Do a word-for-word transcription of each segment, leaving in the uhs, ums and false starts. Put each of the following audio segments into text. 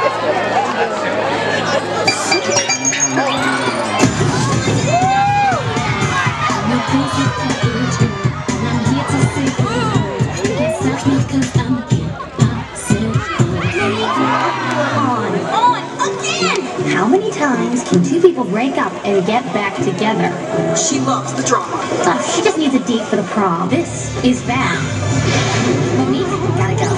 How many times can two people break up and get back together? She loves the drama. Uh, she just needs a date for the prom. This is bad. Monique, gotta go.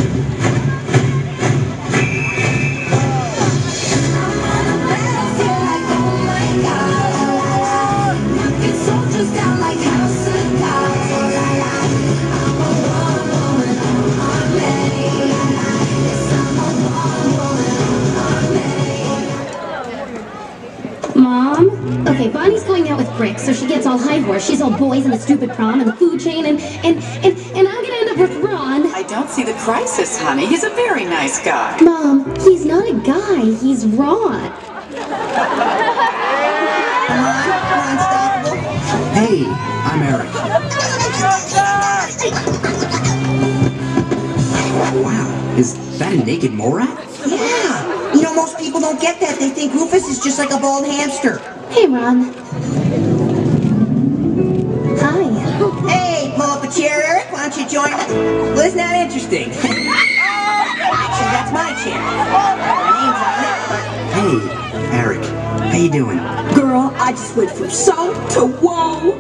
Mom? Okay, Bonnie's going out with Brick, so she gets all high horse. She's all boys and the stupid prom and the food chain, and, and, and, and I'm gonna end up with Ron. I don't see the crisis, honey. He's a very nice guy. Mom, he's not a guy. He's Ron. Hey, I'm Eric. Wow, is that a naked Morat? Yeah! You know, most people don't get that. They think Rufus is just like a bald hamster. Hey, Ron. Hi. Hey, pull up a chair, Eric. Why don't you join us? Well, isn't that interesting? Actually, that's my chair. My name's on it, but... Hey, Eric. How you doing? Girl, I just went from so to whoa.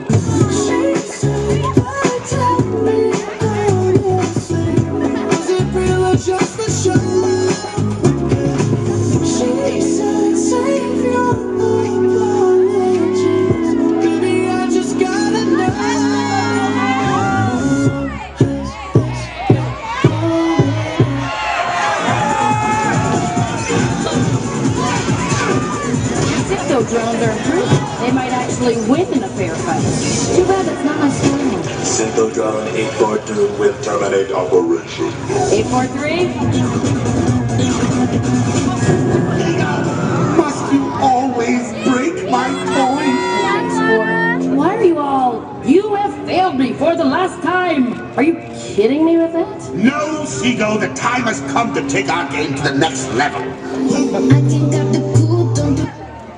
Drones are free. They might actually win in a fair fight. Too bad that's not my story. Synthodrone eight four two will terminate operation. eight four three? Must you always break my toys? Why are you all... You have failed me for the last time. Are you kidding me with that? No, Seagull, the time has come to take our game to the next level. I think got the cool, don't do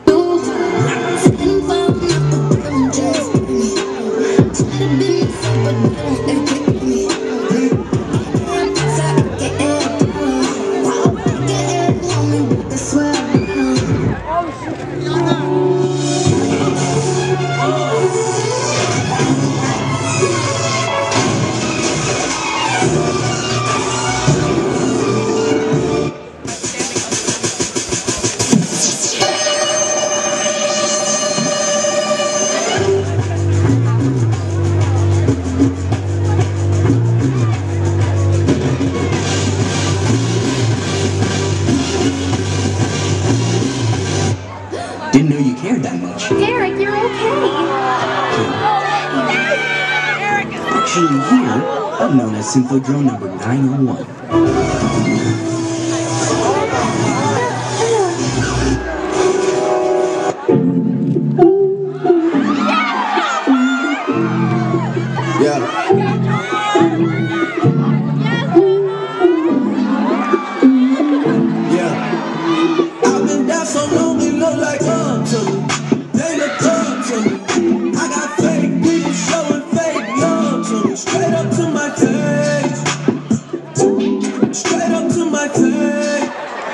Didn't know you cared that much. Eric, you're okay. Actually, here, I'm known as Synthodrone number nine oh one. Yeah. Yeah. I've been down so long, it look like love to me. They look good to me. I got fake people showing fake love to me. Straight up to my face. Straight up to my face.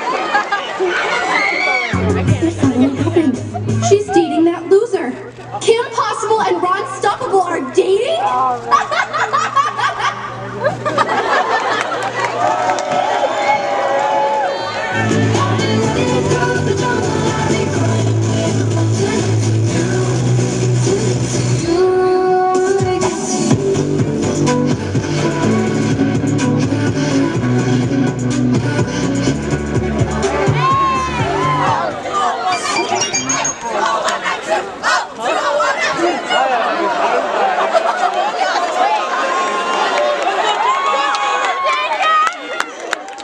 There's something happening. She's dating that loser. Kim Possible and Ron Stoppable are dating?